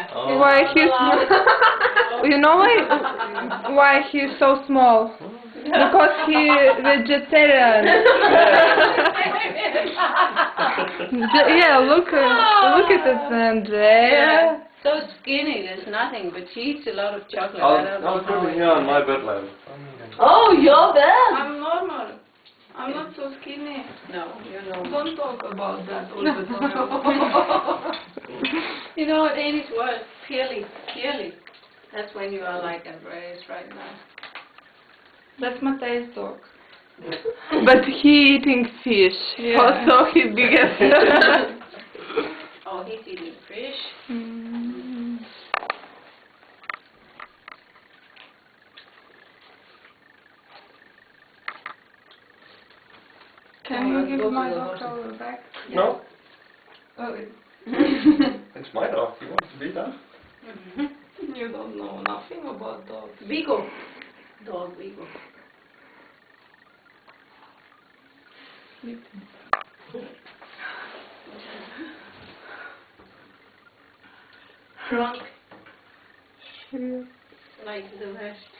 Why he's you know why he's so small? Because he's vegetarian. Yeah, look at it, Andrea. Yeah. So skinny, there's nothing, but she eats a lot of chocolate. I'll put it here on my bed, lad. Oh, your bed? I'm normal. I'm not so skinny. No, you're normal. Don't talk about that all the time. You know what Amy's word? Purely. That's when you are like Andreas right now. That's Matej's dog. But he eating fish. Yeah. Also he biggest. Oh, he's eating fish. Can you give my dog our back? No, Oh, it's my dog. You want to be that? you don't know nothing about dogs. Vigo. Dog Vigo. Drunk. Like the rest.